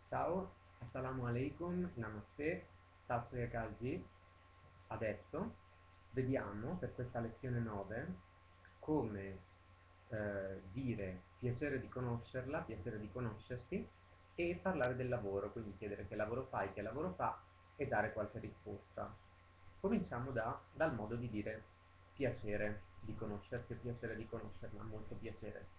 Ciao, assalamu alaikum, namaste, Sat Sri Akal Ji. Adesso vediamo per questa lezione 9 come dire piacere di conoscerla, piacere di conoscerti e parlare del lavoro, quindi chiedere che lavoro fai, che lavoro fa e dare qualche risposta. Cominciamo dal modo di dire piacere di conoscerti, piacere di conoscerla, molto piacere.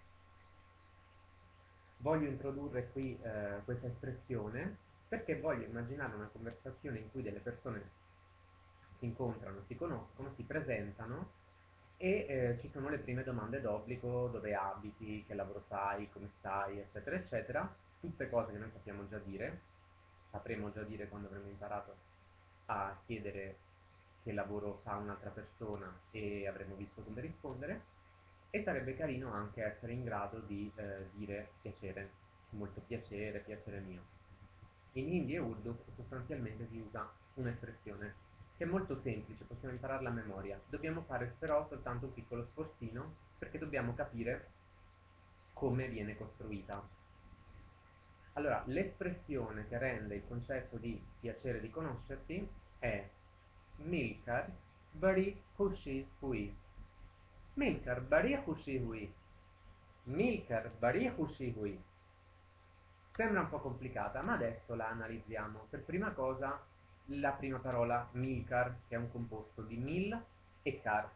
Voglio introdurre qui questa espressione perché voglio immaginare una conversazione in cui delle persone si incontrano, si conoscono, si presentano e ci sono le prime domande d'obbligo, dove abiti, che lavoro fai, come stai, eccetera, eccetera, tutte cose che noi sappiamo già dire, sapremo già dire quando avremo imparato a chiedere che lavoro fa un'altra persona e avremo visto come rispondere, e sarebbe carino anche essere in grado di dire piacere, molto piacere, piacere mio. In Hindi e Urdu sostanzialmente si usa un'espressione che è molto semplice, possiamo impararla a memoria. Dobbiamo fare però soltanto un piccolo sforzino perché dobbiamo capire come viene costruita. Allora, l'espressione che rende il concetto di piacere di conoscerti è Milkar badi khushi hui. Milkar badi khushi hui. Milkar badi khushi hui. Sembra un po' complicata, ma adesso la analizziamo. Per prima cosa, la prima parola Milkar, che è un composto di mil e car.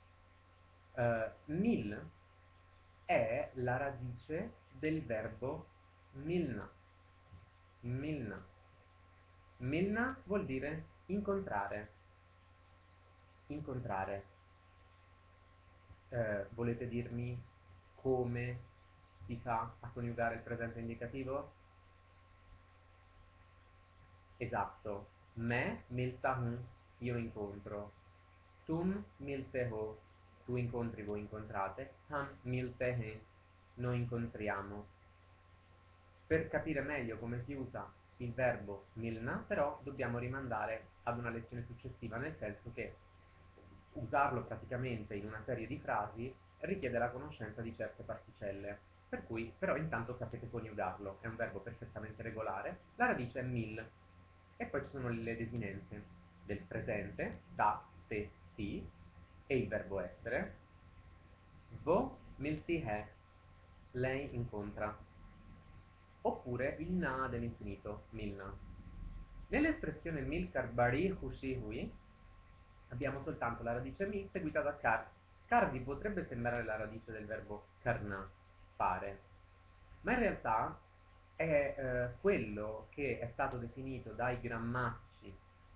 Mil è la radice del verbo milna. Milna. Milna vuol dire incontrare. Incontrare. Volete dirmi come si fa a coniugare il presente indicativo? Esatto. मैं मिलता हूँ, io incontro. तुम मिलते हो, tu incontri, voi incontrate. हम मिलते हैं, noi incontriamo. Per capire meglio come si usa il verbo milna, però dobbiamo rimandare ad una lezione successiva, nel senso che usarlo praticamente in una serie di frasi richiede la conoscenza di certe particelle. Per cui, però, intanto sapete coniugarlo, è un verbo perfettamente regolare, la radice è mil, e poi ci sono le desinenze del presente, da, te, ti, e il verbo essere. Vo milti hai, lei incontra, oppure il na dell'infinito, milna. Nell'espressione milkar bari hushi hui abbiamo soltanto la radice mi seguita da kar. Kar vi potrebbe sembrare la radice del verbo karna, fare, ma in realtà è quello che è stato definito dai grammatici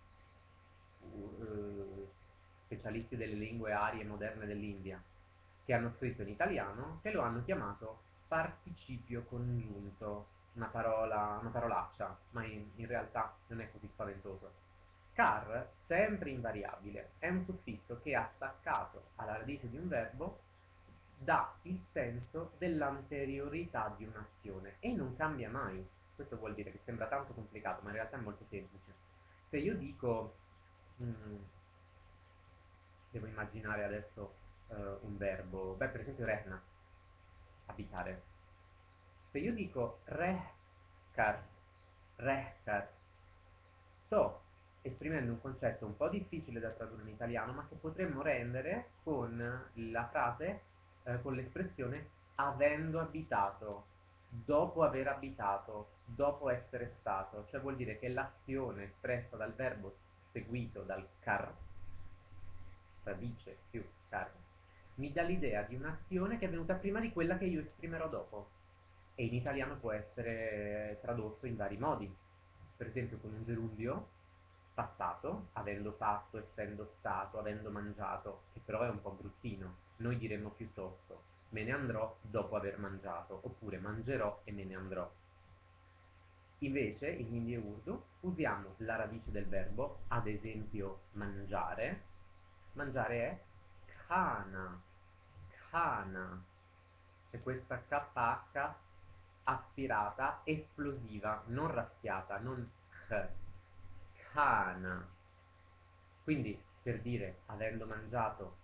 specialisti delle lingue arie moderne dell'India, che hanno scritto in italiano, che lo hanno chiamato participio congiunto, una parolaccia, ma in realtà non è così spaventoso. Car, sempre invariabile, è un suffisso che attaccato alla radice di un verbo dà il senso dell'anteriorità di un'azione e non cambia mai. Questo vuol dire che sembra tanto complicato, ma in realtà è molto semplice. Se io dico, mm, devo immaginare adesso un verbo, beh, per esempio rehna, abitare. Se io dico rehkar, sto esprimendo un concetto un po' difficile da tradurre in italiano, ma che potremmo rendere con la frase, con l'espressione avendo abitato, dopo aver abitato, dopo essere stato, cioè vuol dire che l'azione espressa dal verbo seguito dal kar, radice più car, mi dà l'idea di un'azione che è venuta prima di quella che io esprimerò dopo. E in italiano può essere tradotto in vari modi, per esempio con un gerundio passato, avendo fatto, essendo stato, avendo mangiato, che però è un po' bruttino. Noi diremmo piuttosto me ne andrò dopo aver mangiato, oppure mangerò e me ne andrò. Invece, in Hindi e Urdu, usiamo la radice del verbo, ad esempio mangiare. Mangiare è khana, khana. C'è questa KH aspirata, esplosiva, non raschiata, non kh. Khana. Quindi, per dire, avendo mangiato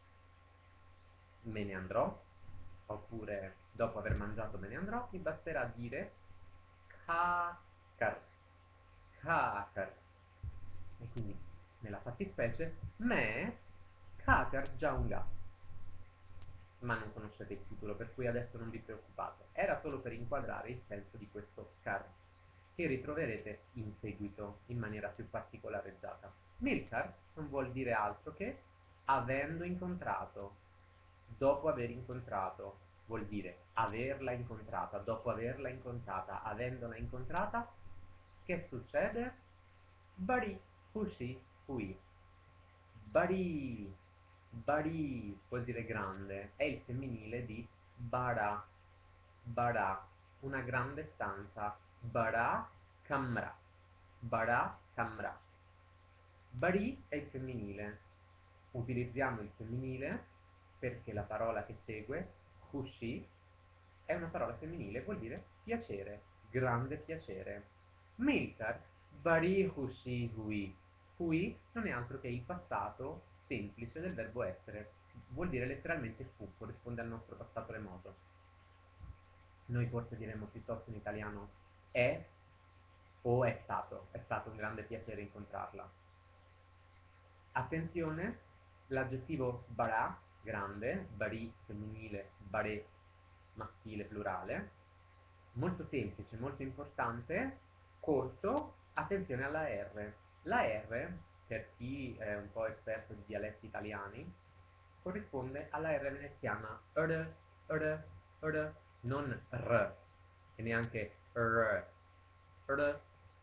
me ne andrò, oppure dopo aver mangiato me ne andrò, mi basterà dire kha car, cacar. E quindi nella fattispecie me cacar già un gatto, ma non conoscete il titolo, per cui adesso non vi preoccupate. Era solo per inquadrare il senso di questo car, che ritroverete in seguito in maniera più particolareggiata. Milcar non vuol dire altro che avendo incontrato, dopo aver incontrato, vuol dire averla incontrata, dopo averla incontrata, avendola incontrata, che succede? Bari, fushi, fui. Bari, bari vuol dire grande, è il femminile di bara, bara, una grande stanza, bara kamra, bara kamra. Bari è il femminile, utilizziamo il femminile perché la parola che segue, kushi, è una parola femminile, vuol dire piacere, grande piacere. Milkar, bari kushi hui. Hui non è altro che il passato semplice del verbo essere, vuol dire letteralmente fu, corrisponde al nostro passato remoto. Noi forse diremmo piuttosto in italiano è o è stato un grande piacere incontrarla. Attenzione, l'aggettivo bara, grande, bari femminile, bare maschile plurale, molto semplice, molto importante, corto, attenzione alla R. La R, per chi è un po' esperto di dialetti italiani, corrisponde alla R veneziana r, non r, e neanche r,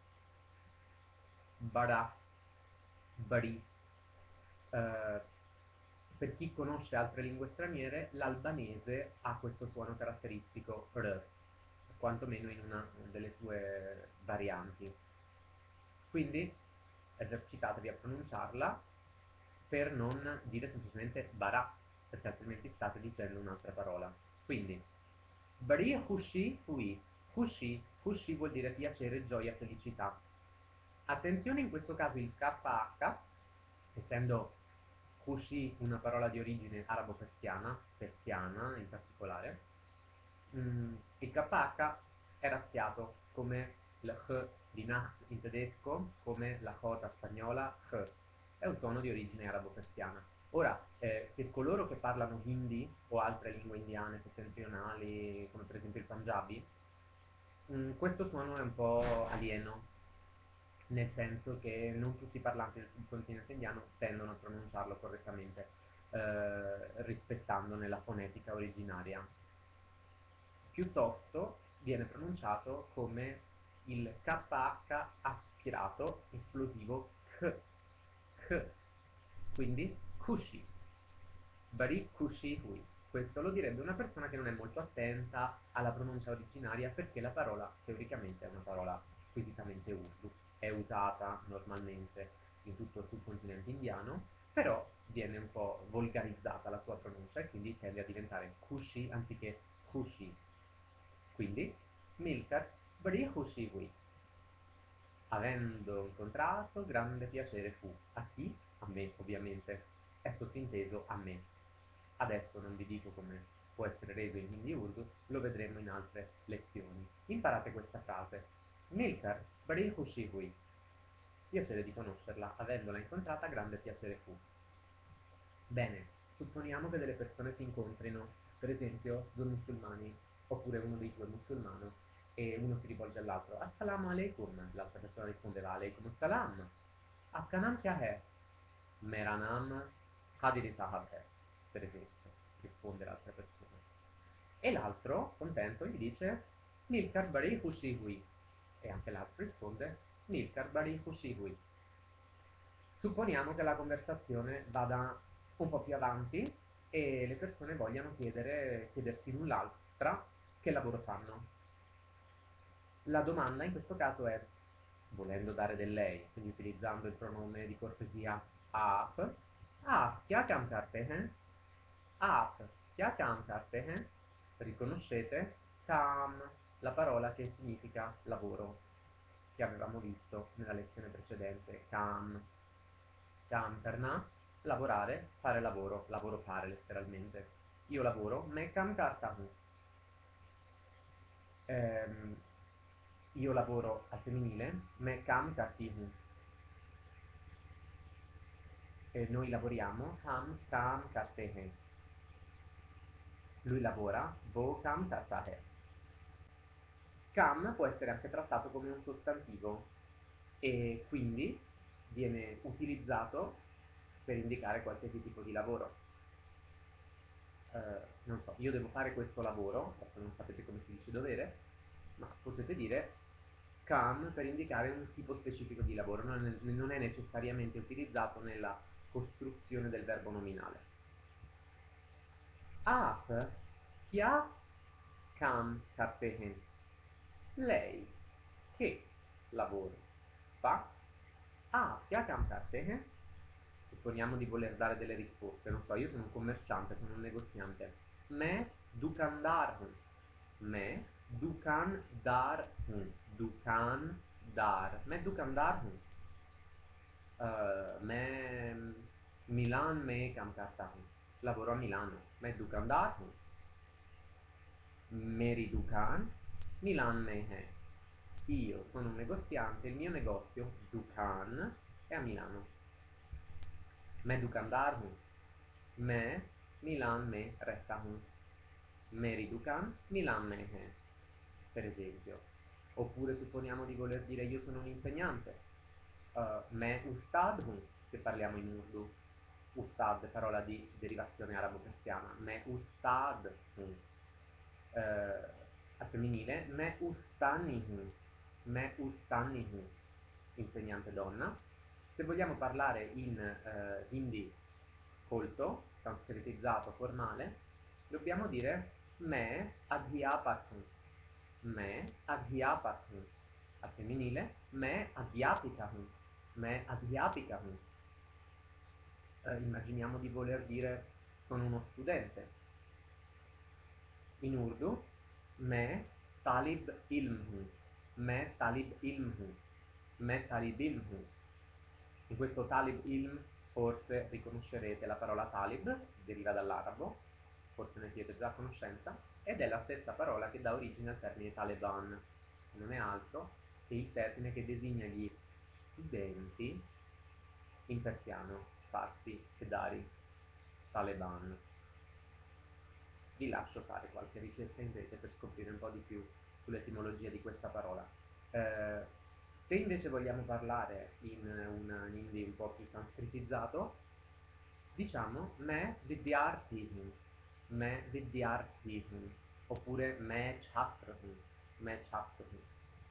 bara, bari. Eh, per chi conosce altre lingue straniere, l'albanese ha questo suono caratteristico r, quantomeno in una delle sue varianti. Quindi esercitatevi a pronunciarla per non dire semplicemente bara, perché altrimenti state dicendo un'altra parola. Quindi, bari hushi hui. Hushi, hushi vuol dire piacere, gioia, felicità. Attenzione in questo caso il KH, essendo Hushi una parola di origine arabo-persiana, persiana in particolare, il KH è razziato come il H di Nacht in tedesco, come la J spagnola, H. È un suono di origine arabo-persiana. Ora, per coloro che parlano hindi o altre lingue indiane settentrionali, come per esempio il Punjabi, questo suono è un po' alieno, nel senso che non tutti i parlanti del subcontinente indiano tendono a pronunciarlo correttamente, rispettandone la fonetica originaria. Piuttosto viene pronunciato come il KH aspirato esplosivo K, K, quindi Kushi, Bari Kushi Hui. Questo lo direbbe una persona che non è molto attenta alla pronuncia originaria perché la parola teoricamente è una parola squisitamente urdu, è usata normalmente in tutto il subcontinente indiano, però viene un po' volgarizzata la sua pronuncia e quindi tende a diventare Kushi anziché Kushi. Quindi, Milcar Bari Kushi Hui. Avendo incontrato, grande piacere fu. A chi? A me, ovviamente. È sottinteso a me. Adesso non vi dico come può essere reso in hindi urdu, lo vedremo in altre lezioni. Imparate questa frase. Milkar bari khushi hui. Piacere di conoscerla, avendola incontrata, grande piacere fu. Bene, supponiamo che delle persone si incontrino, per esempio due musulmani, oppure uno dei due musulmano, e uno si rivolge all'altro, Assalamu alaikum, l'altra persona rispondeva alaikum assalam, Aapka naam kya hai? Mera naam Qadiri Sahab hai, per esempio, risponde l'altra persona. E l'altro, contento, gli dice Milkar bari khushi hui. E anche l'altro risponde Milkar bari khushi hui. Supponiamo che la conversazione vada un po' più avanti e le persone vogliano chiedersi l'un l'altra che lavoro fanno. La domanda in questo caso è, volendo dare del lei, quindi utilizzando il pronome di cortesia आप, आप क्या काम करते हैं? आप क्या काम करते हैं? Riconoscete? Kam, la parola che significa lavoro, che avevamo visto nella lezione precedente. Kam, काम करना, lavorare, fare lavoro fare letteralmente. Io lavoro, मैं काम करता हूँ. Ehm, io lavoro al femminile, मैं काम करती हूँ, e noi lavoriamo, हम काम करते हैं, lui lavora, वो काम करता है. Cam può essere anche trattato come un sostantivo e quindi viene utilizzato per indicare qualsiasi tipo di lavoro. Non so, io devo fare questo lavoro, adesso non sapete come si dice dovere, ma potete dire cam per indicare un tipo specifico di lavoro, non è necessariamente utilizzato nella costruzione del verbo nominale. आप क्या काम करते हैं? Lei che lavoro fa? Ah, क्या काम करते हैं? Supponiamo di voler dare delle risposte, non so, io sono un commerciante, sono un negoziante. मैं दुकानदार हूँ. मैं दुकानदार हूँ. दुकानदार. मैं दुकानदार हूँ. मैं मिलान में काम करता हूँ. Lavoro a Milano. मैं दुकानदार हूँ. मेरी दुकान Milan में है. Io sono un negoziante, il mio negozio, Dukan, è a Milano. मैं दुकानदार हूँ. मैं मिलान में रहता हूँ. मेरी दुकान Milan में है, per esempio. Oppure supponiamo di voler dire io sono un insegnante. मैं उस्ताद हूँ, se parliamo in Urdu. Ustad, parola di derivazione arabo-persiana. मैं उस्ताद हूँ. Al femminile, मैं ustani हूँ. मैं ustani हूँ, insegnante donna. Se vogliamo parlare in hindi colto, sanskritizzato, formale, dobbiamo dire मैं अध्यापक हूँ. मैं अध्यापक हूँ. Al femminile, मैं अध्यापिका हूँ. मैं अध्यापिका हूँ. Immaginiamo di voler dire sono uno studente. In Urdu, मैं तालिब इल्म हूँ. मैं तालिब इल्म हूँ. मैं तालिब इल्म हूँ. In questo talib ilm forse riconoscerete la parola talib, deriva dall'arabo, forse ne siete già a conoscenza, ed è la stessa parola che dà origine al termine Taliban, che non è altro che il termine che designa gli studenti in persiano, farsi e dari, Taliban. Vi lascio fare qualche ricerca in rete per scoprire un po' di più sull'etimologia di questa parola. Se invece vogliamo parlare in un hindi un po' più sanskritizzato, diciamo मैं विद्यार्थी हूँ, oppure मैं छात्र हूँ, मैं छात्र हूँ.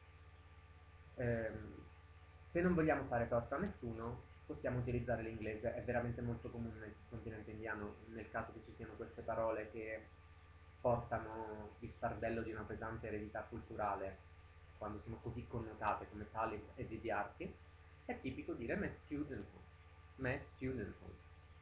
Se non vogliamo fare torto a nessuno, possiamo utilizzare l'inglese, è veramente molto comune nel continente indiano, nel caso che ci siano queste parole che portano il fardello di una pesante eredità culturale, quando sono così connotate come talib e vidyarthi, è tipico dire me student home, me student home.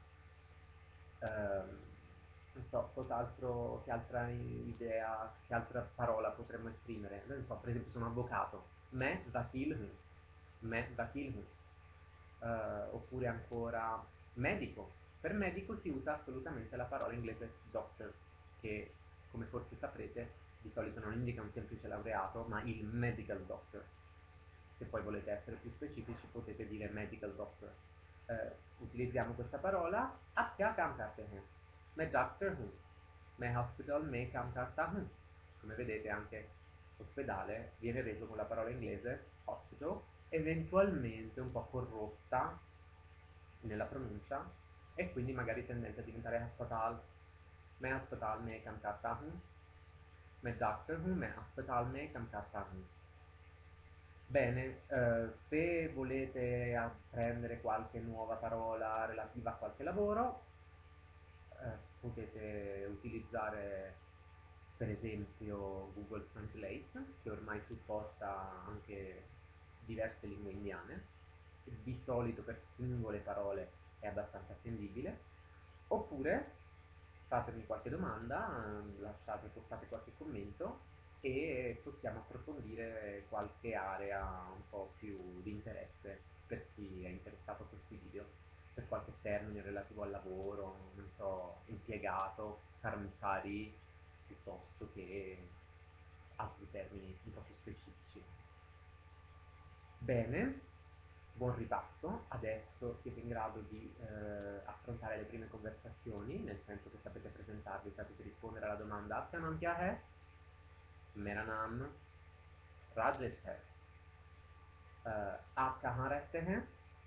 Non so, cos'altro, che altra idea, che altra parola potremmo esprimere? Non so, per esempio sono avvocato, me vakil hum, me vakil hum. Oppure ancora medico. Per medico si usa assolutamente la parola inglese doctor, che come forse saprete di solito non indica un semplice laureato, ma il medical doctor. Se poi volete essere più specifici potete dire medical doctor. Utilizziamo questa parola. आप क्या काम करते हैं? मैं डॉक्टर हूँ. मैं हॉस्पिटल में काम करता हूँ. Come vedete anche ospedale viene reso con la parola inglese hospital, eventualmente un po' corrotta nella pronuncia e quindi magari tendente a diventare hospital. मैं अस्पताल में काम करता हूँ. मैं डॉक्टर हूँ. मैं अस्पताल में काम करता हूँ. Bene, se volete apprendere qualche nuova parola relativa a qualche lavoro, potete utilizzare per esempio Google Translate, che ormai supporta anche diverse lingue indiane, e di solito per singole parole è abbastanza attendibile, oppure fatemi qualche domanda, postate qualche commento e possiamo approfondire qualche area un po' più di interesse per chi è interessato a questi video, per qualche termine relativo al lavoro, non so, impiegato, karmchari, piuttosto che altri termini un po' più specifici. Bene, buon ripasso. Adesso siete in grado di affrontare le prime conversazioni, nel senso che sapete presentarvi, sapete rispondere alla domanda "Aapka naam kya hai?" "Mera naam Rajesh hai." "Aap kahan rehte hain?"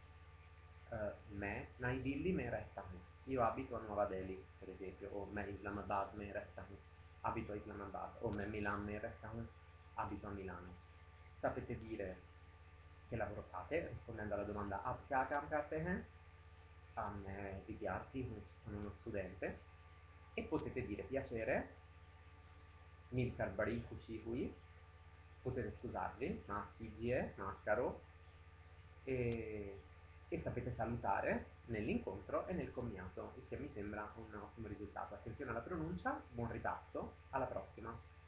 "मैं नई दिल्ली में रहता हूँ." Io abito a Nuova Delhi, per esempio, o मैं इस्लामाबाद में रहता हूँ, abito a Islamabad, o मैं मिलान में रहता हूँ, abito a Milano. Sapete dire che lavoro fate, rispondendo alla domanda "आप क्या काम करते हैं?" "मैं विद्यार्थी हूँ, sono uno studente." E potete dire piacere, मिलकर बड़ी खुशी हुई, potete scusarvi, माफ कीजिए, माफ करो, e sapete salutare nell'incontro e nel commiato, il che mi sembra un ottimo risultato. Attenzione alla pronuncia, buon ripasso, alla prossima!